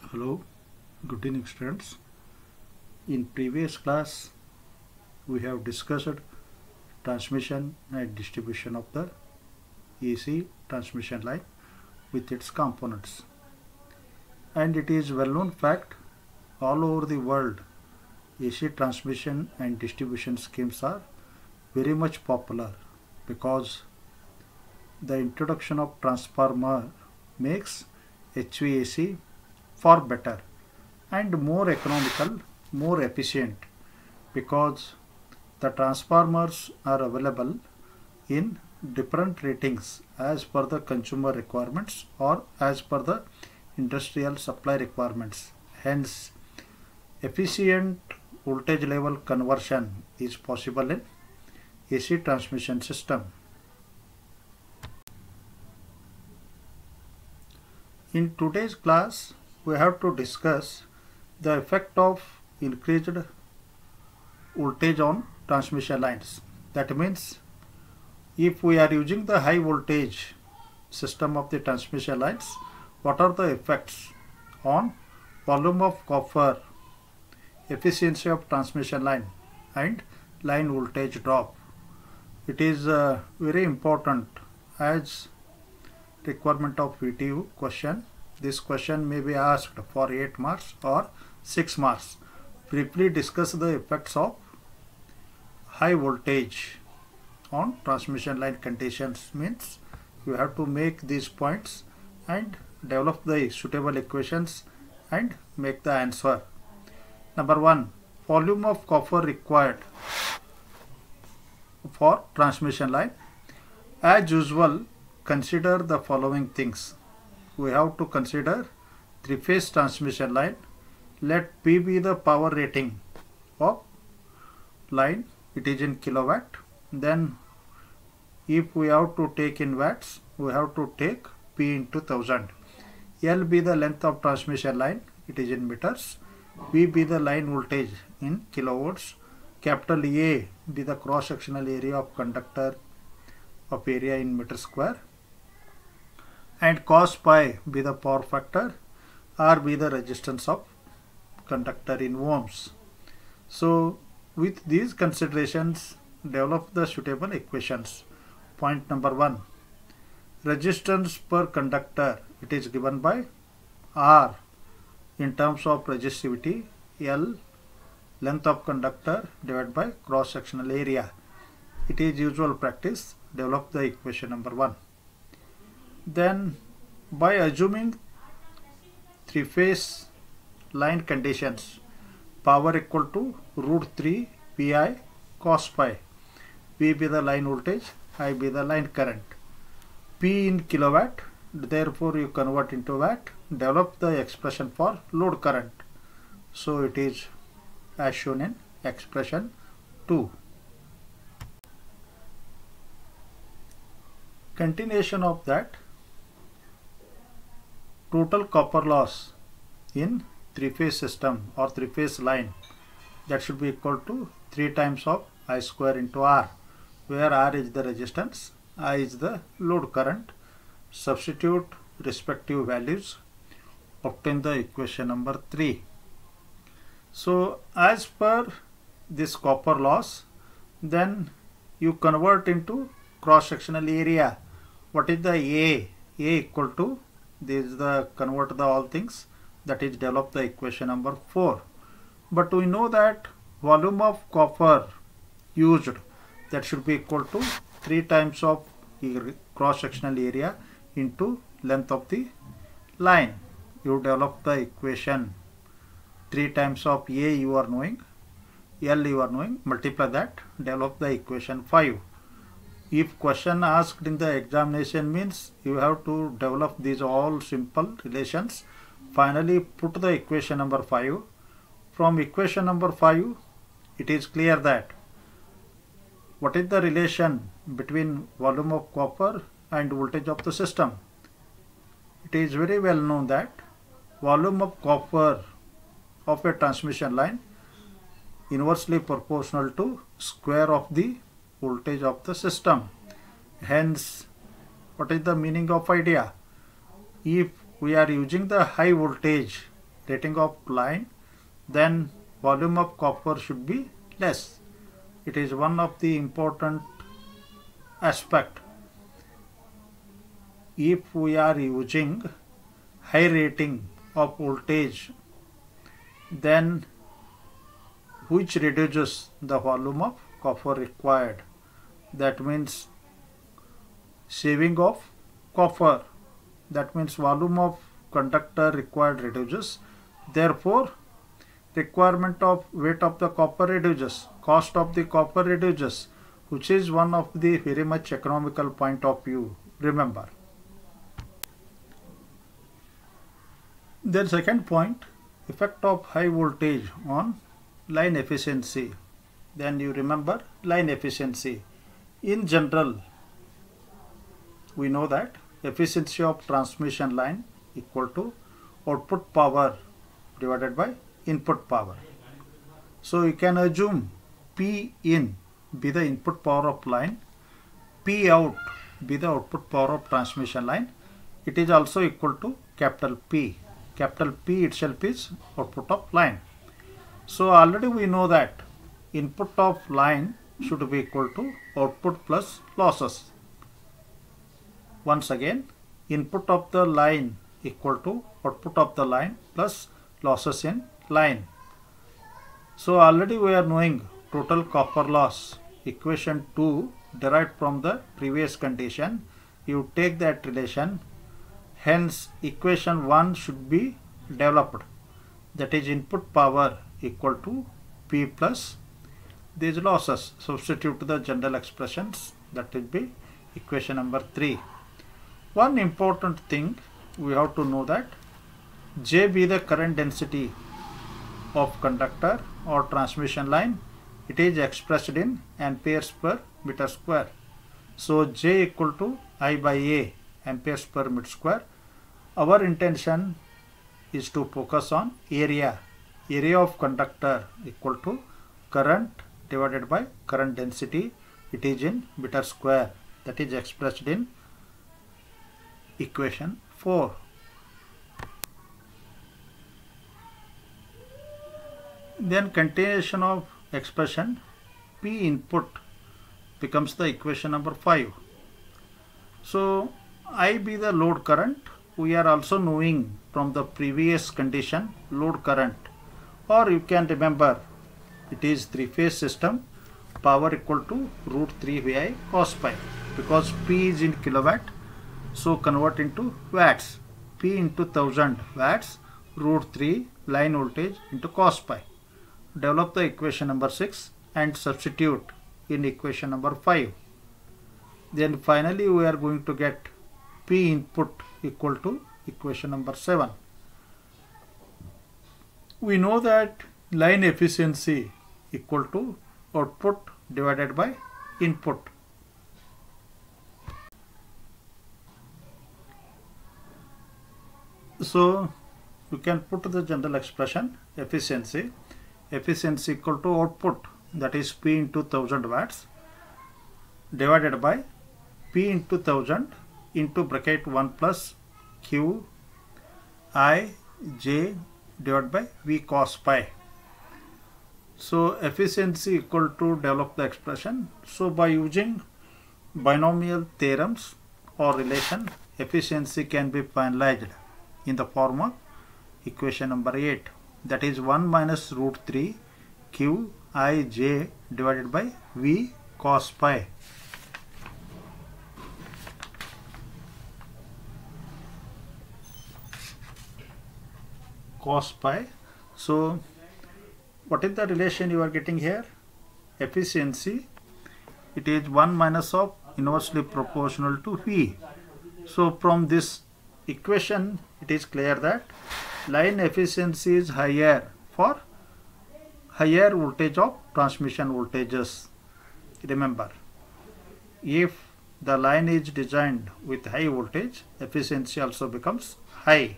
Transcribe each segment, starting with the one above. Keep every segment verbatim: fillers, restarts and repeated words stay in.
Hello, good evening students. In previous class we have discussed transmission and distribution of the A C transmission line with its components, and it is well known fact all over the world A C transmission and distribution schemes are very much popular because the introduction of transformer makes H V A C far better and more economical, more efficient, because the transformers are available in different ratings as per the consumer requirements or as per the industrial supply requirements. Hence, efficient voltage level conversion is possible in A C transmission system. In today's class, we have to discuss the effect of increased voltage on transmission lines. That means if we are using the high voltage system of the transmission lines, what are the effects on volume of copper, efficiency of transmission line, and line voltage drop. It is uh, very important as requirement of V T U question. This question may be asked for eight marks or six marks. Briefly discuss the effects of high voltage on transmission line conditions. Means you have to make these points and develop the suitable equations and make the answer. Number one, volume of copper required for transmission line. As usual, consider the following things. We have to consider three-phase transmission line. Let P be the power rating of line. It is in kilowatt. Then if we have to take in watts, we have to take P into thousand. L be the length of transmission line. It is in meters. V be the line voltage in kilowatts. Capital A be the cross-sectional area of conductor of area in meter square. And cos pi be the power factor, R be the resistance of conductor in ohms. So with these considerations, develop the suitable equations. Point number one, resistance per conductor, it is given by R in terms of resistivity, L length of conductor divided by cross sectional area. It is usual practice. Develop the equation number one. Then by assuming three phase line conditions, power equal to root three Pi cos pi, V be the line voltage, I be the line current, P in kilowatt, therefore you convert into watt, develop the expression for load current. So it is as shown in expression two. Continuation of that, total copper loss in three-phase system or three-phase line, that should be equal to three times of I square into R, where R is the resistance, I is the load current. Substitute respective values, obtain the equation number three. So as per this copper loss, then you convert into cross-sectional area. What is the A? A equal to, this is the convert the all things, that is develop the equation number four. But we know that volume of copper used, that should be equal to three times of cross sectional area into length of the line. You develop the equation, three times of A you are knowing, L you are knowing, multiply that, develop the equation five. If question asked in the examination, means you have to develop these all simple relations. Finally put the equation number five. From equation number five, it is clear that what is the relation between volume of copper and voltage of the system. It is very well known that volume of copper of a transmission line inversely proportional to square of the voltage of the system. Hence, what is the meaning of idea? If we are using the high voltage rating of line, then volume of copper should be less. It is one of the important aspect. If we are using high rating of voltage, then which reduces the volume of copper required. That means saving of copper. That means volume of conductor required reduces. Therefore, requirement of weight of the copper reduces. Cost of the copper reduces, which is one of the very much economical point of view. Remember. Then second point, effect of high voltage on line efficiency. Then you remember line efficiency. In general, we know that efficiency of transmission line equal to output power divided by input power. So you can assume P in be the input power of line, P out be the output power of transmission line. It is also equal to capital P. Capital P itself is output of line. So already we know that input of line should be equal to output plus losses. Once again, input of the line equal to output of the line plus losses in line. So already we are knowing total copper loss. Equation two derived from the previous condition. You take that relation. Hence, equation one should be developed. That is input power equal to P plus these losses. Substitute the general expressions. That will be equation number three. One important thing we have to know that J be the current density of conductor or transmission line. It is expressed in amperes per meter square. So J equal to I by A, amperes per meter square. Our intention is to focus on area. Area of conductor equal to current divided by current density. It is in meter square. That is expressed in equation four. Then continuation of expression P input becomes the equation number five. So I be the load current. We are also knowing from the previous condition load current, or you can remember it is three phase system, power equal to root three V I cos pi, because P is in kilowatt, so convert into watts. P into one thousand watts, root three line voltage into cos pi. Develop the equation number six and substitute in equation number five. Then finally we are going to get P input equal to equation number seven. We know that line efficiency equal to output divided by input. So you can put the general expression efficiency. Efficiency equal to output, that is P into one thousand watts, divided by P into one thousand into bracket one plus Q I J divided by V cos pi. So efficiency equal to develop the expression. So by using binomial theorems or relation, efficiency can be finalized in the form of equation number eight. That is one minus root three Q I J divided by V cos pi. Cos pi. So what is the relation you are getting here? Efficiency, it is one minus of inversely proportional to V. So from this equation it is clear that line efficiency is higher for higher voltage of transmission voltages. Remember, if the line is designed with high voltage, efficiency also becomes high.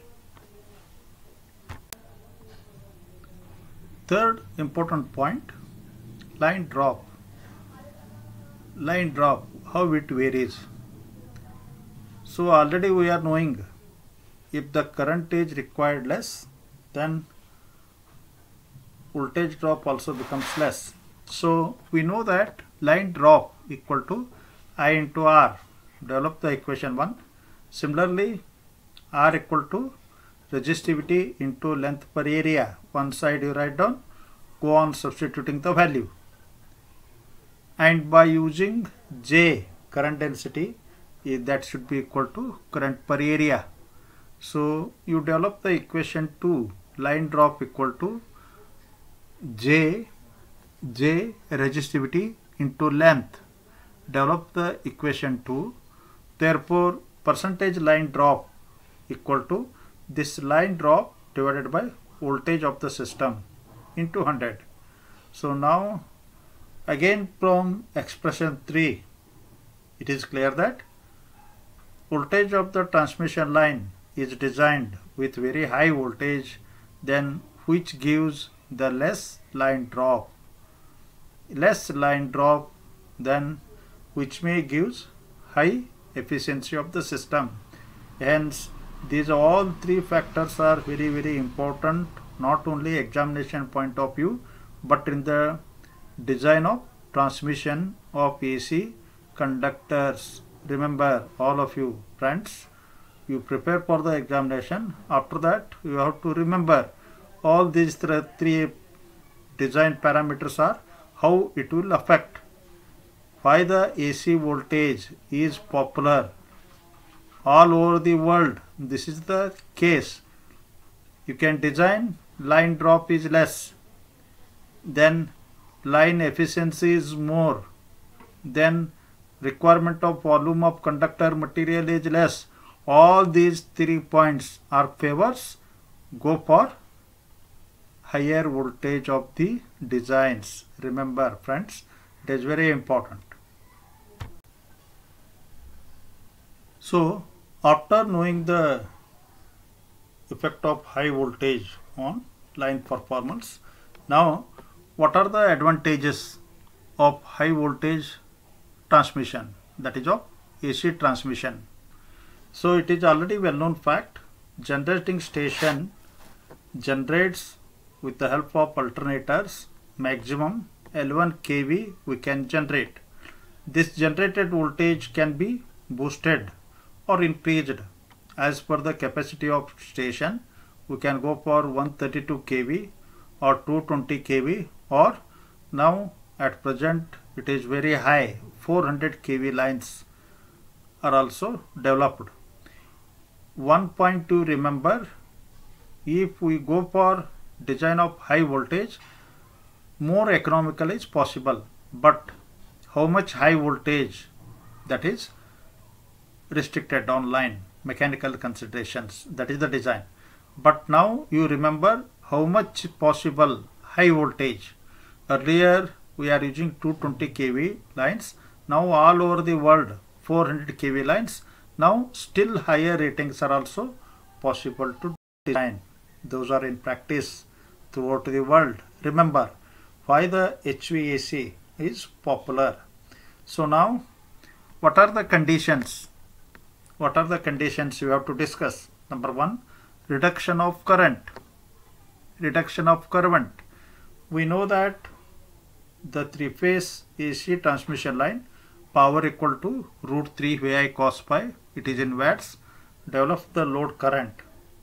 Third important point, line drop. Line drop, how it varies. So already we are knowing if the current is required less, then voltage drop also becomes less. So we know that line drop equal to I into R. Develop the equation one. Similarly, R equal to resistivity into length per area. One side you write down, go on substituting the value. And by using J, current density, that should be equal to current per area. So you develop the equation two, line drop equal to J, J resistivity into length. Develop the equation two. Therefore, percentage line drop equal to this line drop divided by voltage of the system into one hundred. So now again from expression three, it is clear that voltage of the transmission line is designed with very high voltage, then which gives the less line drop. Less line drop then which may gives high efficiency of the system. Hence these all three factors are very very important, not only examination point of view but in the design of transmission of A C conductors. Remember, all of you friends, you prepare for the examination. After that you have to remember all these th three design parameters are how it will affect, why the A C voltage is popular all over the world. This is the case. You can design line drop is less, then line efficiency is more, then requirement of volume of conductor material is less. All these three points are favors, go for higher voltage of the designs. Remember friends, it is very important. So after knowing the effect of high voltage on line performance, now what are the advantages of high voltage transmission, that is of A C transmission? So it is already well known fact, generating station generates with the help of alternators maximum L one K V we can generate. This generated voltage can be boosted or increased as per the capacity of station. We can go for one hundred thirty-two K V or two hundred twenty K V, or now at present it is very high, four hundred K V lines are also developed. One point to remember, if we go for design of high voltage, more economical is possible, but how much high voltage, that is restricted on line, mechanical considerations, that is the design. But now you remember how much possible high voltage. Earlier we are using two hundred twenty K V lines, now all over the world four hundred K V lines. Now still higher ratings are also possible to design. Those are in practice throughout the world. Remember why the H V A C is popular. So now what are the conditions? What are the conditions you have to discuss? Number one, reduction of current. Reduction of current. We know that the three-phase A C transmission line, power equal to root three V I cos pi, it is in watts. Develop the load current.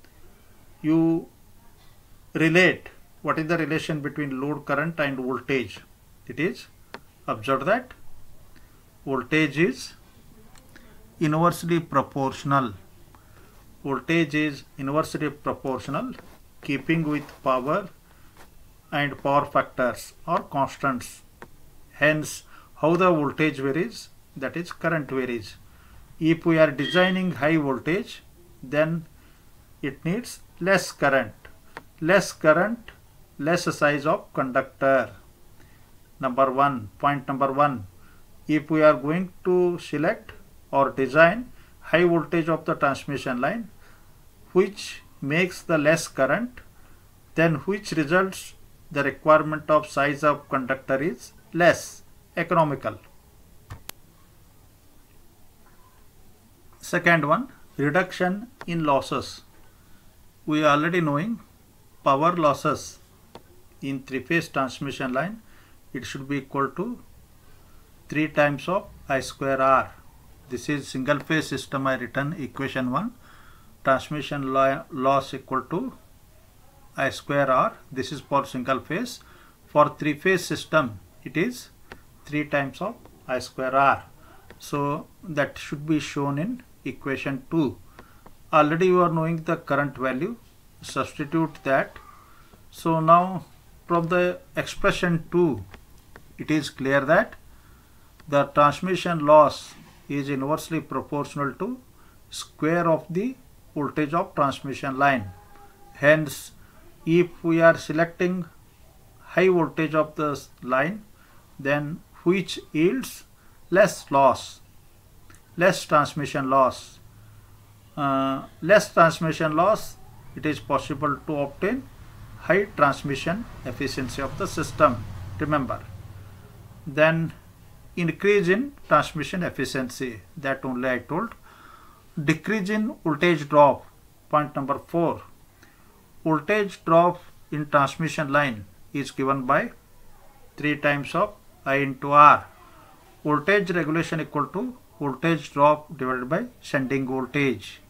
You relate what is the relation between load current and voltage. It is, observe that voltage is inversely proportional. Voltage is inversely proportional, keeping with power and power factors or constants. Hence, how the voltage varies, that is current varies. If we are designing high voltage, then it needs less current. Less current, less size of conductor. Number one, point number one. If we are going to select or design high voltage of the transmission line, which makes the less current, then which results the requirement of size of conductor is less economical. Second one, reduction in losses. We are already knowing power losses in three-phase transmission line, it should be equal to three times of I square R. This is single phase system. I written equation one. Transmission loss equal to I square R. This is for single phase. For three phase system, it is three times of I square R. So that should be shown in equation two. Already you are knowing the current value. Substitute that. So now from the expression two, it is clear that the transmission loss is inversely proportional to square of the voltage of transmission line. Hence, if we are selecting high voltage of the line, then which yields less loss, less transmission loss. Uh, less transmission loss, it is possible to obtain high transmission efficiency of the system. Remember. Then increase in transmission efficiency, that only I told. Decrease in voltage drop, point number four. Voltage drop in transmission line is given by three times of I into R. Voltage regulation equal to voltage drop divided by sending voltage.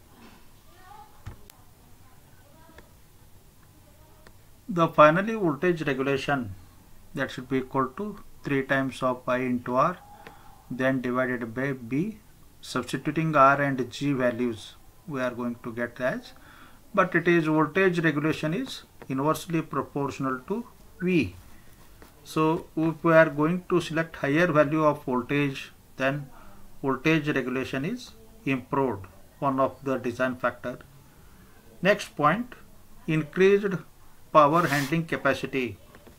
The finally voltage regulation, that should be equal to three times of I into R, then divided by B. Substituting R and G values, we are going to get as, but it is voltage regulation is inversely proportional to V. So if we are going to select higher value of voltage, then voltage regulation is improved, one of the design factor. Next point, increased power handling capacity.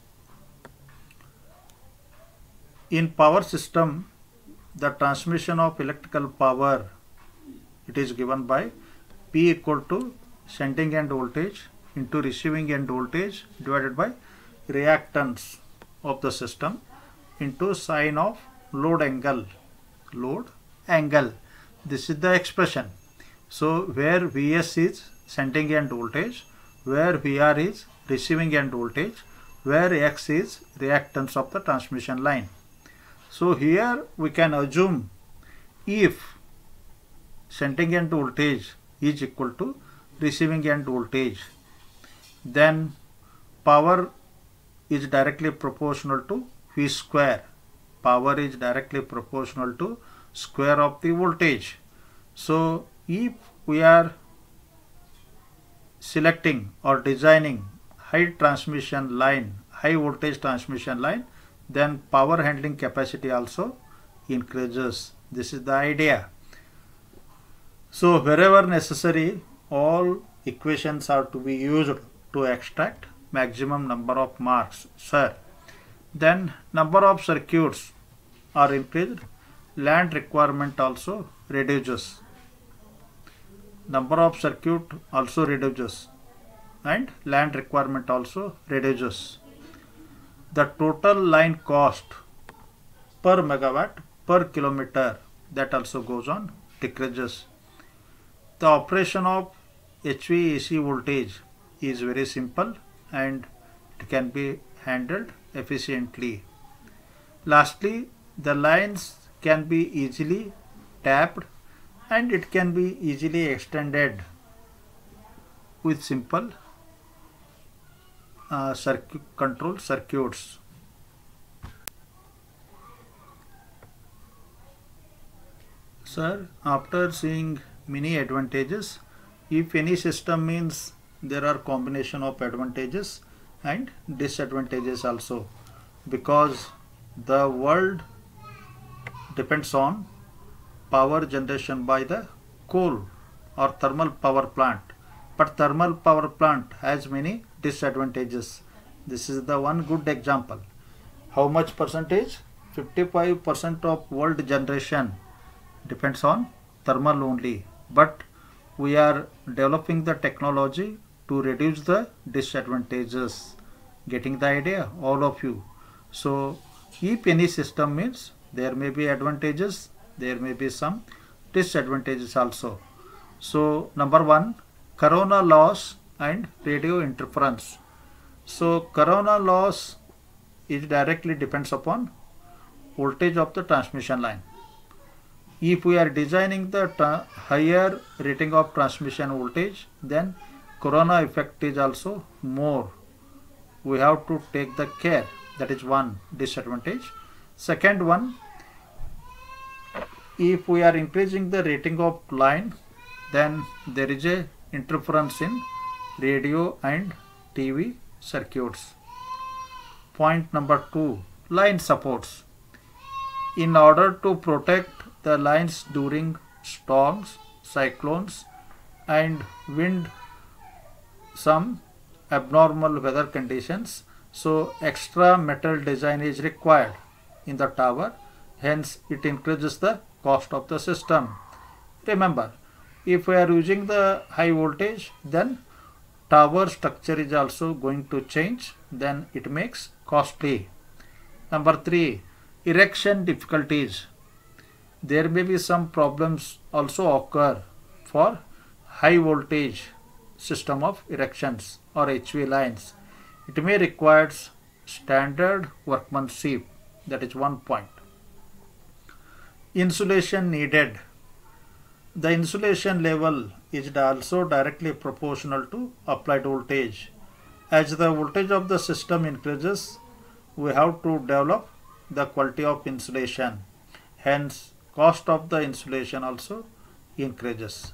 In power system, the transmission of electrical power, it is given by P equal to sending end voltage into receiving end voltage divided by reactance of the system into sine of load angle. Load angle. This is the expression. So where V S is sending end voltage, where V R is receiving end voltage, where X is reactance of the transmission line. So here we can assume if sending end voltage is equal to receiving end voltage, then power is directly proportional to V square. Power is directly proportional to square of the voltage. So if we are selecting or designing high transmission line, high voltage transmission line, then power handling capacity also increases. This is the idea. So wherever necessary, all equations are to be used to extract maximum number of marks, sir. Then number of circuits are increased, land requirement also reduces. Number of circuit also reduces and land requirement also reduces. The total line cost per megawatt per kilometer, that also goes on, decreases. The operation of H V A C voltage is very simple and it can be handled efficiently. Lastly, the lines can be easily tapped and it can be easily extended with simple uh, circuit control circuits. Sir, after seeing many advantages, if any system means there are combination of advantages and disadvantages also, because the world depends on power generation by the coal or thermal power plant, but thermal power plant has many disadvantages. This is the one good example. How much percentage? fifty-five percent of world generation depends on thermal only, but we are developing the technology to reduce the disadvantages. Getting the idea, all of you? So if any system means there may be advantages, there may be some disadvantages also. So number one, corona loss and radio interference. So corona loss is directly depends upon voltage of the transmission line. If we are designing the higher rating of transmission voltage, then corona effect is also more. We have to take the care. That is one disadvantage. Second one, if we are increasing the rating of line, then there is a interference in radio and T V circuits. Point number two, line supports. In order to protect the lines during storms, cyclones and wind, some abnormal weather conditions, so extra metal design is required in the tower, hence it increases the cost of the system. Remember, if we are using the high voltage, then tower structure is also going to change, then it makes costly. Number three, erection difficulties. There may be some problems also occur for high voltage system of erections or H V lines. It may require standard workmanship. That is one point. Insulation needed. The insulation level is also directly proportional to applied voltage. As the voltage of the system increases, we have to develop the quality of insulation. Hence, cost of the insulation also increases.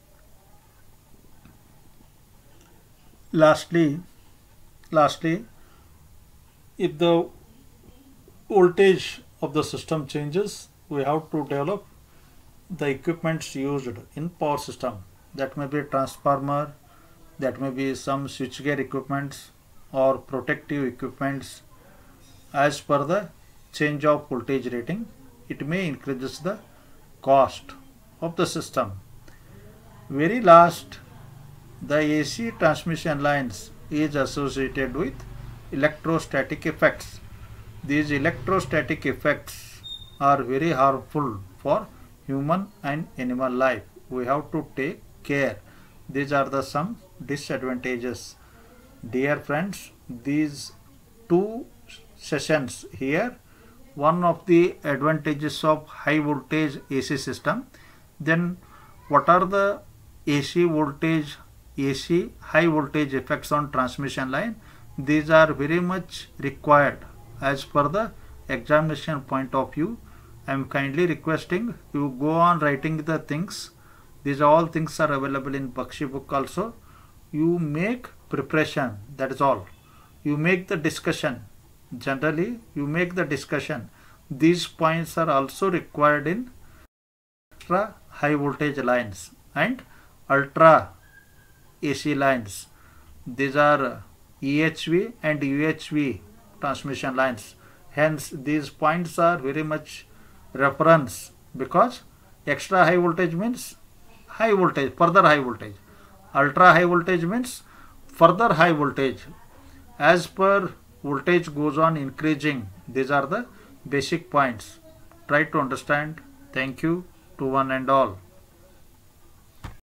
Lastly, lastly, if the voltage of the system changes, we have to develop the equipments used in power system. That may be transformer, that may be some switchgear equipments or protective equipments. As per the change of voltage rating, it may increase the cost of the system. Very last, the A C transmission lines is associated with electrostatic effects. These electrostatic effects are very harmful for human and animal life. We have to take care. These are the some disadvantages. Dear friends, these two sessions here, one of the advantages of high voltage A C system, then what are the A C voltage, A C high voltage effects on transmission line. These are very much required as per the examination point of view. I am kindly requesting you go on writing the things. These all things are available in Bakshi book also. You make preparation, that is all. You make the discussion. Generally, you make the discussion. These points are also required in ultra high voltage lines and ultra A C lines. These are E H V and U H V transmission lines. Hence, these points are very much reference, because extra high voltage means high voltage, further high voltage. Ultra high voltage means further high voltage. As per voltage goes on increasing, these are the basic points. Try to understand. Thank you to one and all.